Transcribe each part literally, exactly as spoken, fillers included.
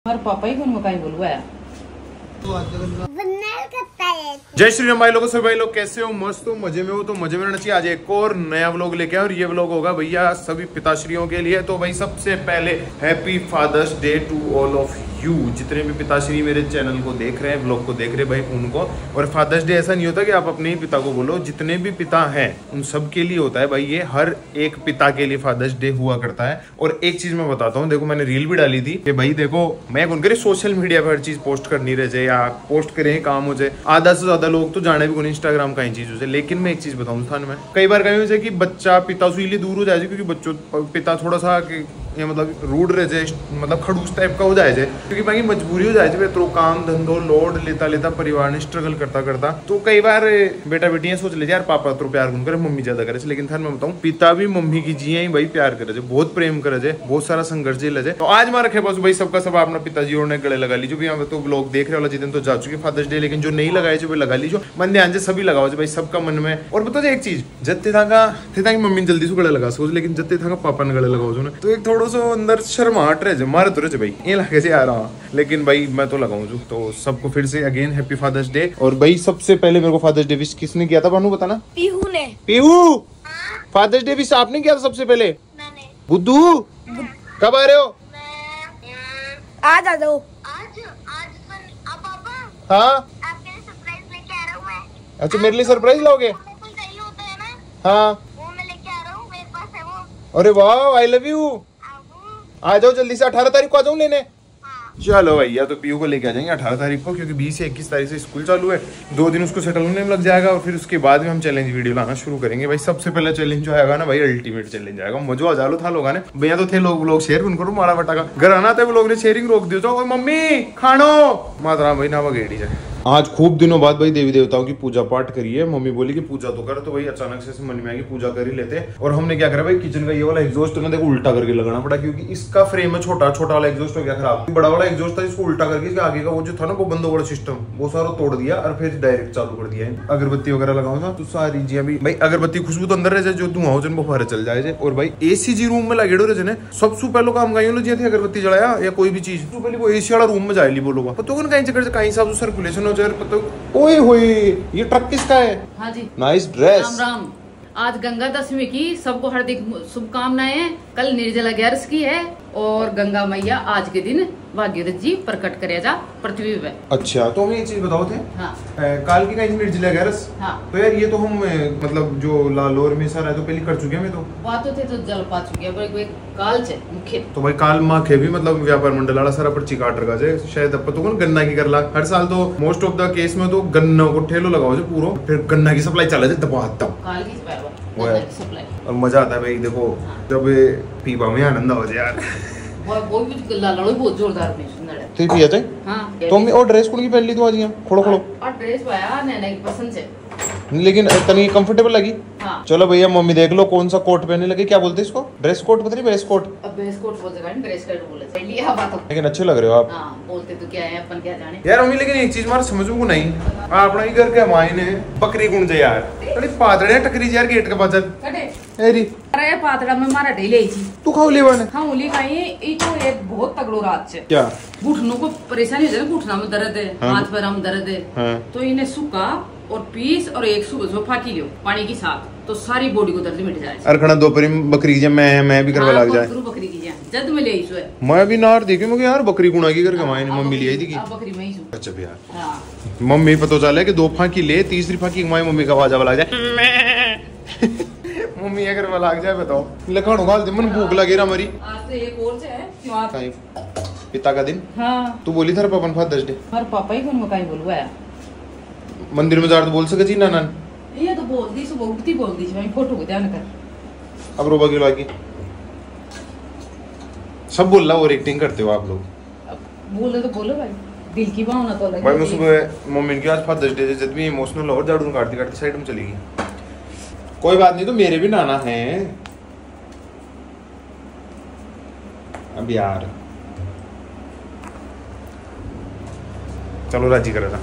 और पापा ही कौन मकाई बोलवा है। जय श्री राम भाई लोगों, सभी भाई लोग कैसे हो? मस्त हो, मजे में हो तो मजे में रहना चाहिए। आज एक और नया व्लॉग लेके आए और ये व्लॉग होगा भैया सभी पिताश्रियों के लिए। तो भाई सबसे पहले happy Father's Day to all of you. जितने भी पिताश्री मेरे चैनल को देख रहे हैं, व्लॉग को देख रहे हैं भाई, उनको। और फादर्स डे ऐसा नहीं होता कि आप अपने ही पिता को बोलो, जितने भी पिता हैं उन सब के लिए होता है भाई। ये हर एक पिता के लिए फादर्स डे हुआ करता है। और एक चीज मैं बताता हूँ, देखो मैंने रील भी डाली थी कि भाई देखो मैं कौन करे सोशल मीडिया पर हर चीज पोस्ट करनी रह जाए या पोस्ट करें काम हो जाए। आधा से ज्यादा लोग तो जाने भी कौन इंस्टाग्राम का ही चीज हो। लेकिन मैं एक चीज बताऊँ स्थान में कई बार कहीं से कि बच्चा पिता से इसलिए दूर हो जाए क्योंकि बच्चों पिता थोड़ा सा ये मतलब रूड रह जाए, मतलब खड़ूस टाइप का हो जाए, क्योंकि भाई मजबूरी हो जाए तो काम धंधो लोड लेता लेता परिवार ने स्ट्रगल करता करता तो कई बार बेटा बेटियां सोच ले यार पापा तो प्यार कौन करे, मम्मी ज्यादा करे। लेकिन थार मैं बताऊं पिता भी मम्मी की जिये ही भाई प्यार करे, बहुत प्रेम करे, बहुत सारा संघर्ष झेले। तो आज मार रखे बस भाई सबका सब अपना पिताजी और गले लगा लीजिए। भी हम तो ब्लॉग देख रहे वाला जितने तो जा चुके फादर्स डे, लेकिन जो नहीं लगाए जो लगा लीजिए। मन ध्यान से सभी लगाओ भाई सबका मन में। और बता एक चीज जत्ते था का मम्मी जल्दी से गले लगा सोच, लेकिन जत्ते था पापा ने गले लगाओ तो एक थोड़ा सा अंदर शर्माहट रहे मारे तो रहे भाई ये लगे से आ रहा हूँ, लेकिन भाई मैं तो लगाऊं जो। तो सबको फिर से अगेन हैप्पी फादर्स डे। और भाई सबसे पहले मेरे को फादर्स डे विश किसने किया था भानु बताना? पीहू ने। पीहू फादर्स डे विश आपने किया था सबसे पहले? मैंने। बुद्धू कब आ रहे हो? आज आ जाओ। आज आज पापा हाँ आपके लिए सरप्राइज लेके आ रहा हूँ मैं। अच्छा मेरे लिए सरप्राइज लाओगे? बिल्कुल चाहिए होता है ना। हाँ वो मैं लेके आ रहा हूँ, मेरे पास है वो। अरे वाह आई लव यू। आ जाओ जल्दी से, अठारह तारीख को आ जाऊँ लेने। चलो भैया तो पीयू को लेके आ जाएंगे अठारह तारीख को, क्योंकि बीस से इक्कीस तारीख से स्कूल चालू है। दो दिन उसको सेटल होने में लग जाएगा और फिर उसके बाद में हम चैलेंज वीडियो लाना शुरू करेंगे। भाई सबसे पहला चैलेंज जो आएगा ना भाई अल्टीमेट चैलेंज आएगा। मजा आ जालो था लोगों ने भैया तो थे लोग लोग शेयर उनको तो मारा बटा का घर आना था, वो लोग ने शेयरिंग रोक दियो तो मम्मी खानो मातरा भाई ना वगेड़ी जाए। आज खूब दिनों बाद भाई देवी देवताओं की पूजा पाठ करी है। मम्मी बोली कि पूजा तो कर, तो भाई अचानक से मन में आया कि पूजा कर ही लेते। और हमने क्या करा भाई किचन का ये वाला एग्जॉस्ट ना देखो उल्टा करके लगाना पड़ा, क्योंकि इसका फ्रेम है छोटा छोटा वाला एग्जॉस्ट हो गया खराब। बड़ा वाला एग्जॉस्ट था इसको उल्टा करके इसके आगे का वो जो था ना वो बंद वाला सिस्टम वो सारा तोड़ दिया और फिर डायरेक्ट चालू कर दिया है। अगरबत्ती वगैरह लगाओ था तो सारी जी अभी भाई अगरबत्ती खुशबू तो अंदर रह जाए, जो धुआं हो जन वो बाहर चल जाए। और भाई एसी जी रूम में लगेड़ो रहे ने सबसे पहले काम गाइयो लो जी थे अगरबत्ती जलाया या कोई भी चीज तो पहले वो एसी वाला रूम में जाए ली बोलो पता कौन कहीं जगह कहीं साहब सर्कुलेशन हो जाए पता। ओए होए ये ट्रक किसका है? हाँ जी नाइस ड्रेस। राम राम। आज गंगा दशमी की सबको हार्दिक शुभकामनाएं। कल निर्जला ग्यारस की है और गंगा मैया आज के दिन भागीरथ जी प्रकट करे जा पृथ्वी पे। अच्छा तो हमें एक चीज बताओ थे हाँ। काल की कहीं निर्जला ग्यारस। हाँ। तो यार ये तो हम मतलब जो लालोर में सारा है तो पहले कर चुके हैं। तो बातों थे तो जल पा चुके हैं काल से मुख्य। तो भाई काल माँ के भी मतलब व्यापार मंडल वाला सारा पर्ची काट रखा है शायद अब तो गन्ना की कर ला हर साल तो मोस्ट ऑफ द केस में तो गन्ना को ठेलो लगाओ जो पूरा फिर गन्ना की सप्लाई चला जाए दबा काल की सप्लाई। और मजा आता है भाई देखो जब पीपा में आनंद हो जाए यार वो भी लालड़ो बहुत जोरदार में सुंदर है। तो पिया थे हां तो मैं और ड्रेस कौन की पहन ली तो आज यहां खोलो खोलो और ड्रेस पाया नैना की पसंद से, लेकिन इतनी कंफर्टेबल लगी। हाँ। चलो भैया मम्मी देख लो कौन सा कोट पहनने लगे, क्या बोलते हैं इसको? ड्रेस कोट पता नहीं ड्रेस कोट। अब ड्रेस कोट बोलते हैं ड्रेस कोट बोलते हैं लिया बात। लेकिन अच्छे लग रहे हो आप। हां बोलते तो क्या है अपन क्या जाने यार मम्मी, लेकिन एक चीज मार समझू को नहीं अपना ही घर के मायने बकरी गुण जे यार अरे पादड़े टकरी यार गेट के पास अरे अरे पातड़ा में मारा ढेले छी तू खाओ लेवा ने हां ओली खाई ई तो एक बहुत तगड़ो रात से क्या घुटनों को परेशानी हो जाए, घुटना में दर्द है हाँ। हाथ पैर में दर्द है हाँ। तो इन्हें सूखा और पीस और एक सुबह सुबह फाकी लो पानी के साथ तो सारी बॉडी को दर्द मिट जाए। अरखना दोपहरी बकरी जे मैं मैं भी करवा लग जाए बकरी की जाए जद में ले इसो है मैं भी नार देखी मुझे यार बकरी गुणा की करके मायने मम्मी ले आई थी की बकरी में ही सु अच्छा भी यार हां मम्मी पता चला कि दो फाकी ले तीसरी फाकी माई मम्मी का आवाज लग जाए मम्मी अगर वो लग जाए बताओ लखाणो गाल दे मन भूख लगे रा मरी आज से एक और से है त्योहार पिता का दिन। हां तू बोली था पापा फादर्स डे पर पापा ही कौन मकाई बोलवा है मंदिर में जाकर बोल सके जी ना ना ये तो बोल दी सुबह उठती बोल दी मैं फोटो को ध्यान कर अब रोबा की लागी सब बोल रहा और एक्टिंग करते हो आप लोग बोले तो बोलो भाई दिल की भावना तो लगे भाई मैं सुबह मम्मी की आज फादर्स डे जब भी इमोशनल और झाड़ू काटती काटती साइड में चली गई। कोई बात नहीं तो मेरे भी नाना हैं अब यार चलो राजी करा था।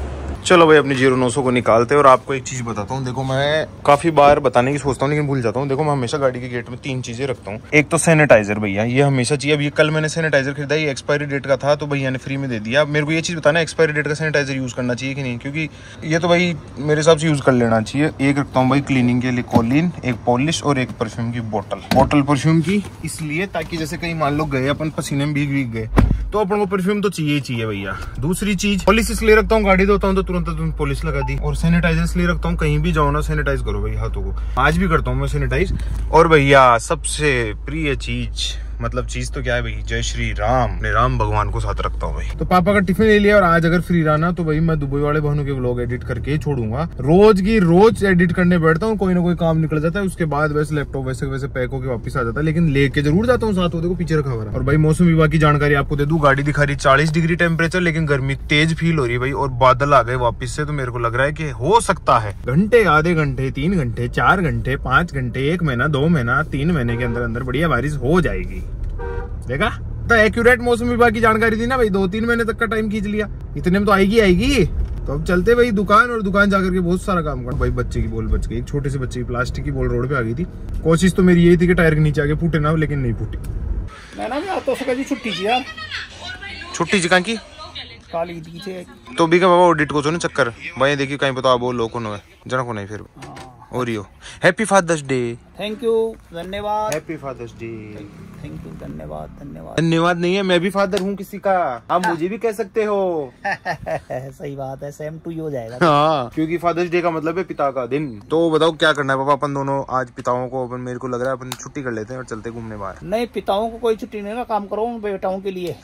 चलो भाई अपनी जीरो नौ सौ को निकालते हैं और आपको एक चीज बताता हूँ। देखो मैं काफी बार बताने की सोचता हूँ लेकिन भूल जाता हूँ। देखो मैं हमेशा गाड़ी के गेट में तीन चीजें रखता हूँ। एक तो सैनिटाइजर भैया, ये हमेशा चाहिए। अब ये कल मैंने सैनिटाइजर खरीदा, ये एक्सपायरी डेट का था तो भैया ने फ्री में दे दिया। अब मेरे को ये चीज बताना एक्सपायरी डेट का सैनिटाइजर यूज करना चाहिए कि नहीं, क्योंकि ये तो भाई मेरे हिसाब से यूज कर लेना चाहिए। एक रखता हूँ भाई क्लीनिंग के लिए कोलिन, एक पॉलिश और एक परफ्यूम की बोतल। बोतल परफ्यूम की इसलिए ताकि जैसे कहीं मान लो गए अपन पसीने में भीग भीग गए तो अपन को परफ्यूम तो चाहिए ही चाहिए भैया। दूसरी चीज पॉलिश इसलिए रखता हूँ, गाड़ी धोता हूँ तो तुरंत तुरंत पॉलिश लगा दी। और सैनिटाइजर इसलिए रखता हूँ, कहीं भी जाओ ना सैनिटाइज करो भाई हाथों को। आज भी करता हूँ मैं सैनिटाइज। और भैया सबसे प्रिय चीज, मतलब चीज तो क्या है भाई, जय श्री राम। अपने राम भगवान को साथ रखता हूँ भाई। तो पापा का टिफिन ले लिया और आज अगर फ्री रहना तो भाई मैं दुबई वाले बहनों के व्लॉग एडिट करके ही छोड़ूंगा। रोज की रोज एडिट करने बैठता हूँ, कोई ना कोई काम निकल जाता है, उसके बाद वैसे लैपटॉप वैसे वैसे पैक होकर वापस आ जाता है, लेकिन लेके जरूर जाता हूँ साथ। देखो पीछे रखा हुआ है। और भाई मौसम विभाग की जानकारी आपको दे दूं, गाड़ी दिखा रही चालीस डिग्री टेम्परेचर, लेकिन गर्मी तेज फील हो रही है भाई। और बादल आ गए वापिस से, तो मेरे को लग रहा है कि हो सकता है घंटे, आधे घंटे, तीन घंटे, चार घंटे, पांच घंटे, एक महीना, दो महीना, तीन महीने के अंदर अंदर बढ़िया बारिश हो जाएगी। देखा तो एक्यूरेट मौसम विभाग की जानकारी थी ना भाई, दो तीन महीने तक का टाइम खींच लिया, इतने में तो आएगी आएगी। तो अब चलते भाई दुकान, और दुकान जाकर के बहुत सारा काम कर। भाई बच्चे की बॉल बच गई, एक छोटे से बच्चे की प्लास्टिक की बॉल रोड पे आ गई थी। कोशिश तो मेरी यही थी कि टायर के नीचे आके फूटे ना, लेकिन नहीं फूटी। मैंने भी आता सका जी छुट्टी की यार, छुट्टी चिका की काली दीजिए तो भी क्या बाबा ऑडिट को ना चक्कर भाई। देखिए कहीं पता आप बोलो कौन है जना को नहीं फिर Oreo. Happy Father's Day. Thank you, धन्यवाद। Happy Father's Day. Thank you, धन्यवाद धन्यवाद। धन्यवाद नहीं है, मैं भी फादर हूँ किसी का, आप मुझे भी कह सकते हो। सही बात है, सेम टू यू हो जाएगा। हाँ, क्योंकि फादर्स डे का मतलब है पिता का दिन। तो बताओ क्या करना है पापा, अपन दोनों आज पिताओं को, अपन मेरे को लग रहा है अपन छुट्टी कर लेते हैं और चलते घूमने बाहर। नहीं, पिताओं को कोई छुट्टी नहीं, काम करो बेटाओं के लिए।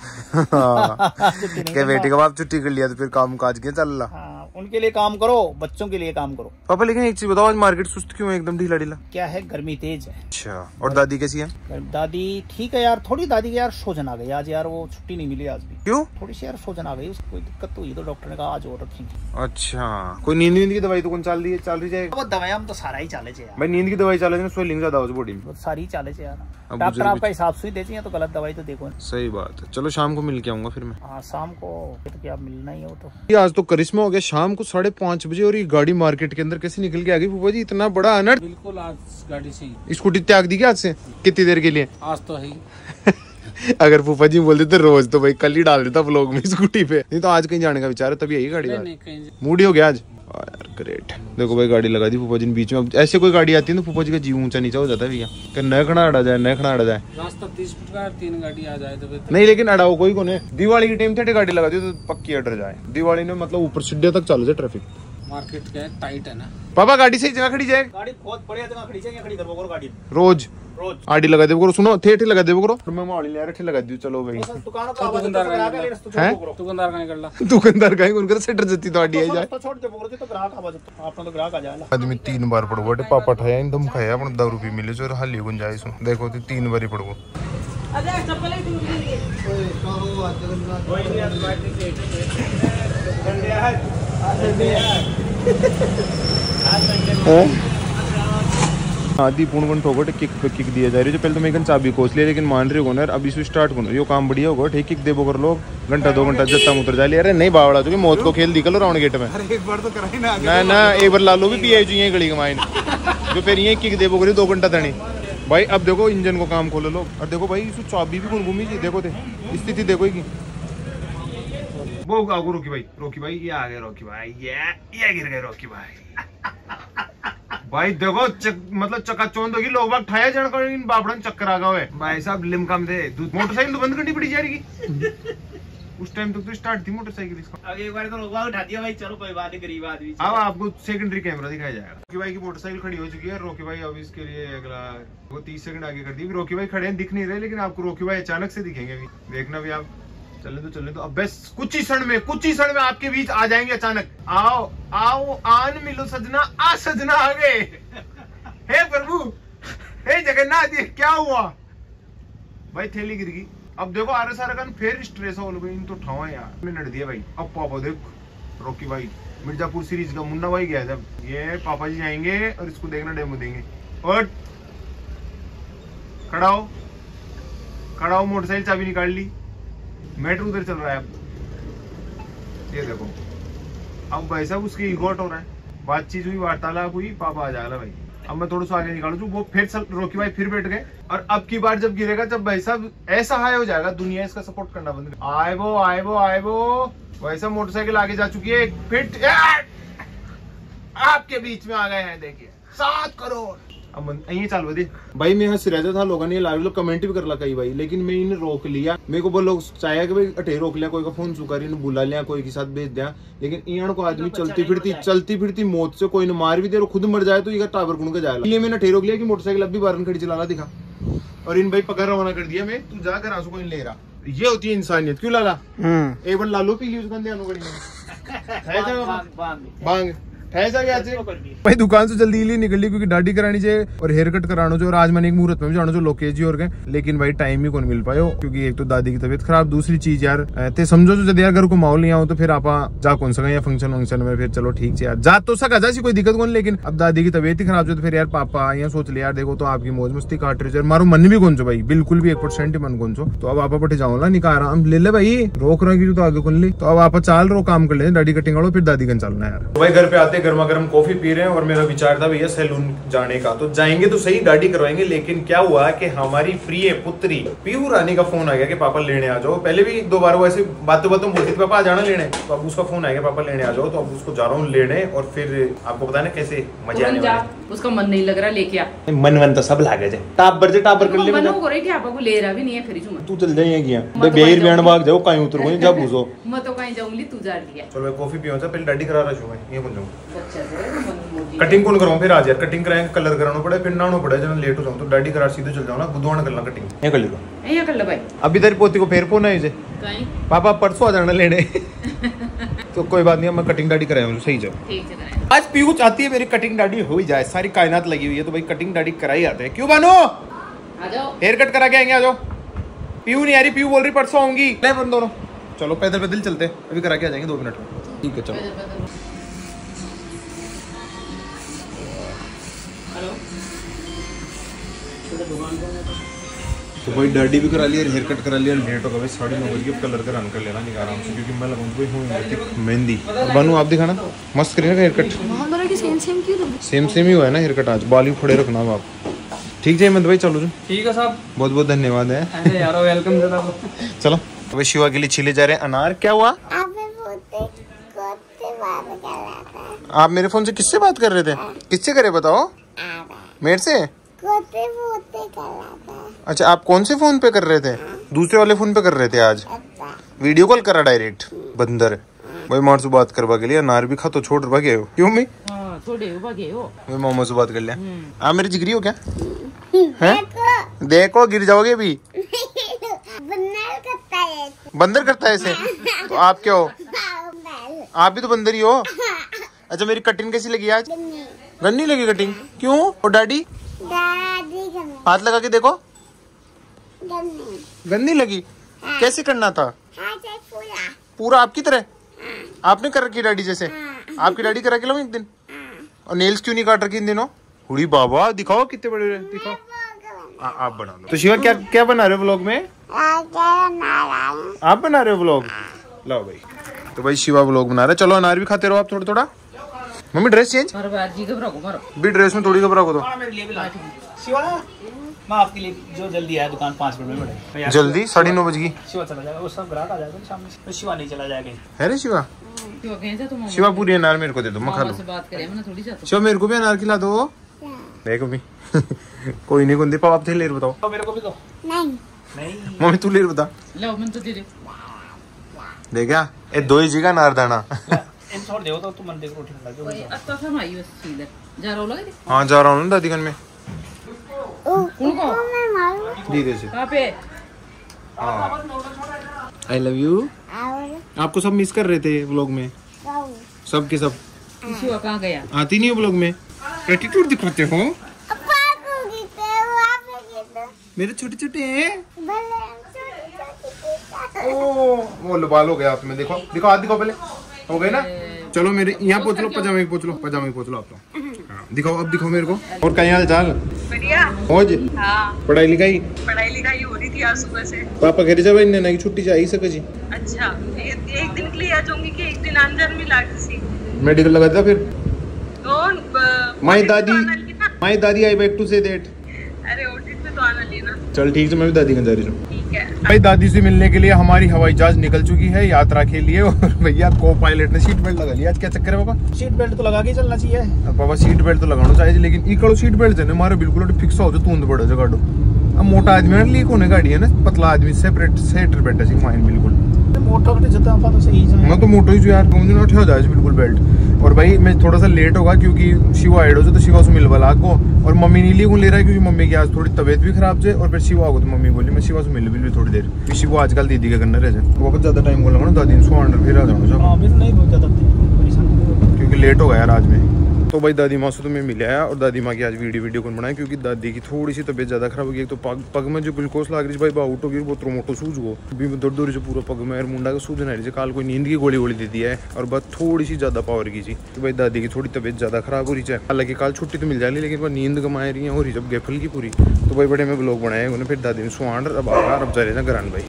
क्या बेटे का बाप छुट्टी कर लिया तो फिर काम काज के चल रहा। उनके लिए काम करो, बच्चों के लिए काम करो पापा। लेकिन एक चीज बताओ, आज मार्केट सुस्त क्यों है, एकदम ढीला ढीला? क्या है, गर्मी तेज है। अच्छा, और दादी कैसी है? दादी ठीक है यार, थोड़ी दादी के यार सोजन आ गई आज यार, वो छुट्टी नहीं मिली आज भी। क्यों? थोड़ी सी यार सोजन आ गई, उसको कोई दिक्कत तो हुई तो डॉक्टर ने कहा आज और रखेंगे। अच्छा, कोई नींद नींद की दवाई तो कौन चल रही है? चल रही जाएगी वो दवाई हम तो सारा ही चाले यार भाई, नींद की दवाई चले ना, स्वेलिंग ज्यादा हो बॉडी में, सारी चाले यार। डॉक्टर आपका हिसाब से ही देते हैं, तो गलत दवाई तो देखो। सही बात है। चलो शाम को मिल के आऊंगा फिर मैं। हाँ शाम को तो क्या मिलना ही हो तो। आज तो करिश्मा हो गया, शाम को साढ़े पाँच बजे और ये गाड़ी मार्केट के अंदर कैसे निकल के आ गई फूफा जी, इतना बड़ा अनर्थ। बिल्कुल, आज गाड़ी से स्कूटी त्याग दी क्या आज से? कितनी देर के लिए? आज तो है। अगर फूफा जी बोल देते रोज तो भाई कल ही डाल देता व्लॉग में स्कूटी पे, नहीं तो आज कहीं जाने का विचार है तभी यही गाड़ी मूडी हो गया आज यार। ग्रेट। देखो भाई गाड़ी लगा दी फूफा जी ने बीच में। अब ऐसे कोई गाड़ी आती है तो फूफा जी का जीव ऊंचा नीचा हो जाता है भैया, नया खड़ा अड़ा जाए, नया खड़ा अड़ा जाए। रास्ता तीस फुट का, तीन गाड़ी आ जाए तो नहीं, लेकिन अड़ाओ कोई को नहीं। दिवाली की टाइम थे गाड़ी लगा दी तो पक्की अडर जाए। दिवाली में मतलब ऊपर सीढ़ियों तक चालू जाए ट्रैफिक। मार्केट क्या है, टाइट है ना। पापा गाड़ी सही जगह खड़ी जाए, गाड़ी बहुत बढ़िया जगह खड़ी जाए, खड़ी करवाओ गाड़ी रोज रोज आडी लगा दे करो। सुनो थे लगा दे करो, मैं माड़ी ले रखे लगा दी। चलो भाई दुकान का दुकानदार दुकानदार कहीं कर ला, दुकानदार कहीं उनका सेटर जती तो आडी जाए तो छोड़ दे बोलो तो ग्राहक आवाज अपना तो ग्राहक आ जाएगा। आदमी तीन बार पड़ो बटे पापा ठाया दम खाया अपन दारू पी मिले जो हाली गुंजाइश देखो तो तीन बार ही पड़ो। आधी पूर्ण ठोकर किक पे किक दिया जा रही है। पहले तो मैं चाबी कोस लिया, लेकिन मान रही हो ना अब इसको स्टार्ट करो, यो काम बढ़िया होगा। ठीक किक देबो कर लो, घंटा दो घंटा जत्ता उतर जा लिया। अरे नहीं बावड़ा चुके मौत को खेल निकलो राउंड गेट में। एक बार तो करा ही ना ना ना एक बार लालो भी पी आई चाहिए गली के माइन जो फिर ये किक देबो करी दो घंटा तनी भाई। अब देखो इंजन को काम खोलो लो, और देखो भाई इसको चाबी भी कौन घूमी जी, देखो थे स्थिति देखो की वो आगो। रोकी भाई, रोकी भाई, ये आ गए रोकी भाई, ये ये गिर गए रोकी भाई। भाई देखो चक, मतलब चकाचौंध होगी, लोग बाग ठाया जाने का इन बापड़न चक्कर आ गए भाई साहब। लिमकम थे मोटरसाइकिल तो बंद करनी पड़ी जा रही उस टाइम तक तो, तो स्टार्ट थी मोटरसाइकिल इसको। अब एक बार तो लोग बाग उठा दिया भाई, चलो कोई बात नहीं, गरीब आदमी। अब आपको सेकेंडरी कैमरा दिखाया जाएगा। रोकी भाई की मोटरसाइकिल खड़ी हो चुकी है। रोकी भाई अब इसके लिए अगला वो तीस सेकंड आगे कर दी। रोकी भाई खड़े दिख नहीं रहे, लेकिन आपको रोकी भाई अचानक से दिखेंगे अभी, देखना भी आप। चलने तो चलने तो अब बस कुछ ही क्षण में कुछ ही क्षण में आपके बीच आ जाएंगे अचानक। आओ आओ आन मिलो सजना, आ सजना आ गए। हे प्रभु, हे जगन्नाथ, ये क्या हुआ भाई? थैली गिर गई। अब देखो आरे सारा कान फिर स्ट्रेस हो गई, इन तो ठावा यार मैं नट दिया भाई। अब पापा देख रोकी भाई मिर्जापुर सीरीज का मुन्ना भाई गया जब, ये पापा जी जाएंगे और इसको देखना डेमो देंगे। और खड़ा हो खड़ा हो, मोटरसाइकिल चाबी निकाल ली, मेट्रो उधर चल रहा है। अब ये देखो अब भाई साहब उसकी इगोट हो रहा है, बातचीत हुई, वार्तालाप हुई, पापा आ जाएगा भाई। अब मैं थोड़ा सा आगे निकालू, वो फिर रोकी भाई फिर बैठ गए, और अब की बार जब गिरेगा जब भाई साहब ऐसा हाई हो जाएगा, दुनिया इसका सपोर्ट करना बंद कर। आए वो आए वो आए वो भाई साहब मोटरसाइकिल आगे जा चुकी है, एक फिट आपके बीच में आ गए हैं, देखिए सात करोड़। अब यही चालू थी भाई, मैं हंस रहा था, लोगों ने लाइव लोग कमेंट भी कर ला कई भाई, लेकिन मैं इन्हें रोक लिया। मेरे को बोलो चाहे कि भाई अठे रोक लिया, कोई का फोन चुका रही, बुला लिया, कोई के साथ भेज दिया, लेकिन इन को आदमी चलती फिरती चलती फिरती मौत से कोई न मार भी दे और खुद मर जाए तो ये टावर गुण के जाएगा। इसलिए मैंने अठे रोक लिया कि मोटरसाइकिल अब भी बारन खड़ी चलाना दिखा, और इन भाई पकड़ रवाना कर दिया। मैं तू जाकर आंसू कोई ले रहा, ये होती है इंसानियत। क्यों लाला एक बार लालू पी ली उसका बांग भाई, दुकान से जल्दी लिए निकल ली क्योंकि दाढ़ी करानी चाहिए और हेयर कट कराना चाहिए, और आज मैंने एक मुहूर्त में भी जाना जो लोकेश जी और गए, लेकिन भाई टाइम ही कौन मिल पायो क्योंकि एक तो दादी की तबीयत खराब, दूसरी चीज यार ते समझो जो यार घर को माहौल नहीं आओ तो फिर आप जा कौन सा या फंक्शन वंक्शन में, फिर चलो ठीक है यार जा तो सका जा कोई दिक्कत कौन, लेकिन अब दादी की तबीयत ही खराब हो तो फिर यार पापा यहाँ सोच लिया यार देखो तो आपकी मौज मस्ती काट रही है, मारो मन भी कौन छो भाई, बिल्कुल भी एक परसेंट ही मन कौन छो, तो अब आप पटे जाओ ना निकाह आराम ले ले भाई, रोक रहा तो आगे कौन ली, तो अब आप चाल रो काम कर ले, दाढ़ी कटिंग वालों फिर दादी कन चलना यार। भाई घर पे आते गर्मा गर्म कॉफी पी रहे हैं, और मेरा विचार था भैया सैलून जाने का, तो जाएंगे तो सही दाढ़ी करवाएंगे, लेकिन क्या हुआ कि हमारी प्रिय पुत्री पीहू रानी का फोन आ गया कि पापा लेने आ जाओ। पहले भी दो बार वो ऐसे बातों बातों बोलती थी पापा आ जाना लेने, तो अब उसका फोन आ गया पापा लेने आ जाओ, तो अब उसको जा रहा हूँ लेने, और फिर आपको पता है ना कैसे मजे आने वाले। उसका मन नहीं लग रहा लेके आ, मन मन तो सब लागे जाए टापर जे टापर कर ले, मन हो रही कि आपा को ले रहा भी नहीं है, फिर तू चल जाइए गया भाई बेर बयान भाग जाओ कहीं उतर कोई जा बुझो मैं तो कहीं जाऊंगी तू जा लिया। चलो मैं कॉफी पियो था, पहले दाढ़ी करा रहा हूं मैं, ये कौन जाऊं कटिंग कौन कराऊं, फिर आज यार कटिंग कराएंगे, कलर कराना पड़े, फिर नहाना पड़े, जब लेट हो जाऊं तो दाढ़ी करा सीधे चल जाऊं ना, बुधवार करना कटिंग, ये कर लो ये कर लो भाई। अभी तेरी पोती को फेर फोन है इसे कहीं पापा परसों आ जाना लेने तो कोई बात नहीं, मैं कटिंग दाढ़ी कराया हूं सही जाओ, ठीक है। आज पीहू चाहती है मेरी कटिंग दाढ़ी हो ही जाए, सारी कायनात लगी हुई है तो भाई कटिंग दाढ़ी कराई आते हैं। क्यों बानो आ जाओ हेयर कट करा के आएंगे, आ जाओ। पीहू नहीं आ रही, पीहू बोल रही परसों आऊंगी, ले बन दोनों चलो पैदल पैदल चलते, अभी करा के आ जाएंगे दो मिनट में, ठीक है चलो। तो भाई दाढ़ी भी करा लिया, हेयर कट करा लिया, लेट हो गया भाई साढ़े नौ बजे, कलर का रन कर लेना नहीं आराम से क्योंकि मैं लगाऊंगा हूँ मेहंदी। बानू आप दिखाना मस्त करेगा हेयर कट, सेम सेम क्यों सेम सेम ही हुआ है ना हेयर कट, आज बाल ही खड़े रखना आप, ठीक है हेमंत भाई चलो जो ठीक है साहब, बहुत बहुत धन्यवाद है। अरे यार वेलकम चलो अभी शिवा के लिए छिले जा रहे हैं अनार। क्या हुआ आप मेरे फोन से किससे बात कर रहे थे, किससे करे बताओ, मेरे से? अच्छा आप कौन से फोन पे कर रहे थे, दूसरे वाले फोन पे कर रहे थे, आज वीडियो कॉल करा डायरेक्ट बंदर भाई, मार से बात करवा के लिए अनार भी खा तो छोड़ भागे हो, क्यों मैं छोड़े हो भागे हो मैं मामा से बात कर लिया, आप मेरी जिगरी हो क्या हैं? देखो गिर जाओगे अभी, बंदर करता है ऐसे, तो आप क्या हो, आप भी तो बंदर ही हो। अच्छा मेरी कटिंग कैसी लगी आज, गन्नी लगी कटिंग, क्यों? और डैडी हाथ लगा के देखो, गंदी लगी, कैसे करना था, पूरा आपकी तरह आपने कर रखी डैडी जैसे, आपकी डैडी करा के लो एक दिन, और नेल्स क्यों नहीं काट रखी इन दिनों, हुड़ी बाबा दिखाओ कितने बड़े, दिखाओ आ, आप बना लो। तो शिवा क्या क्या बना रहे हो व्लॉग में, आप बना रहे हो व्लॉग, लो भाई। तो भाई शिवा व्लॉग बना रहे, चलो अनार भी खाते रहो आप थोड़ा थोड़ा। मम्मी ड्रेस चेंज, भी ड्रेस में थोड़ी घबरा को, तो शिवा मैं आपके लिए जो जल्दी आया दुकान पाँच मिनट में बड़े जल्दी साढ़े नौ बज गई, शिवा चला जाएगा, वो सब ग्राहक आ जाएगा सामने से, तो शिवा नहीं चला जाएगा। है रे शिवा, शिवा पूरी अनार मेरे को दे दो, मैं खा लूं। शिवा मेरे को भी अनार खिला दो, देखो भी कोई नहीं कुंदी पाप थे, ले बताओ तो मेरे को भी दो। नहीं नहीं मम्मी तू ले बता, देखा ये दो ही जगह अनार दाना छोड़ दे तो तू मंदिर को रोटी खा ले, जा रहा लगे हाँ जा रहा हूँ दादी गन में धीरे से। आई लव यू, आपको सब मिस कर रहे थे व्लॉग में, सब के सब। कहाँ गया, आती नहीं है व्लॉग में, एटीट्यूड दिखाते हो मेरे छोटे छोटे हैं, ओ वो बाल हो गया आप में, देखो दिखो हाथ दिखाओ पहले, हो गए ना। चलो मेरे यहाँ पूछ लो, पजामे पूछ लो, पजामे पूछ लो आप तो, हाँ, दिखाओ अब दिखाओ मेरे को। और कहीं हाल चाल बढ़िया हो जी, हाँ पढ़ाई लिखाई पढ़ाई लिखाई हो रही थी आज सुबह से। पापा घर जा की छुट्टी चाहिए सके जी। अच्छा एक, एक दिन के लिए आ जाऊंगी कि एक दिन अंदर में लाग सी मेडिकल लगा था फिर तो ब- माई ऑडिट तो दादी आना लेना। माई दादी I back to say that. अरे ऑडिट में तो आना लेना। चल ठीक है, मैं भी दादी के जा रही हूँ। ठीक है। भाई दादी से मिलने के लिए हमारी हवाई जहाज निकल चुकी है यात्रा के लिए। और भैया को पायलट ने सीट बेल्ट लगा लिया। आज क्या चक्कर है पापा? सीट बेल्ट तो लगा के चलना चाहिए। अब पापा सीट बेल्ट तो लगाना चाहिए, लेकिन इकड़ो सीट बेल्ट है हमारे बिल्कुल फिक्स हो जाए तूंद पड़े गाड़ो। अब मोटा आदमी है लीक होने गाड़ी है ना, पतला आदमी सेपरेट सेटर बैठा सी माइन बिल्कुल। मोटा कटे जता अपन तो सही है। मैं तो मोटो ही यार मुझे उठा हो जाए बिल्कुल बेल्ट। और भाई मैं थोड़ा सा लेट होगा क्योंकि शिवा आइड हो तो शिवा से मिल वाला को, और मम्मी नहीं ली ले रहा है क्योंकि मम्मी की आज थोड़ी तबीयत भी खराब है। और फिर शिवा को तो मम्मी बोली मैं शिवा से मिल भी थोड़ी देर, फिर शिवा आजकल दीदी का करना रह जाए वो ज्यादा टाइम बोला ना दादी सो अंडर फिर आ जाऊंगा हां भी नहीं बहुत ज्यादा परेशान क्योंकि लेट हो गया यार आज में। तो भाई दादी माँ से तो मैं मिला है और दादी माँ की आज वीडियो वीडियो कौन बनाया क्योंकि दादी की थोड़ी सी तबीयत ज्यादा खराब हो गई। तो पग पग में जो ग्लूकोज लाग रही है भाई आउट हो गई वो मोटो सूझ गो भी दर्द हो रही है पूरा पग में और मुंडा का सूजन आ रही है। काल कोई नींद की गोली गोली दे दी है और बस थोड़ी सी ज्यादा पावर की थी। तो भाई दादी की थोड़ी तबीयत ज्यादा खराब हो रही है। हालांकि काल छुट्टी तो मिल जाएगी लेकिन वह नींद कमा रही है हो रही जब गेफल की पूरी। तो भाई बड़े में ब्लॉग बनाए उन्हें फिर दादी ने सुहान अब आ अब जा रहे ना घरान भाई।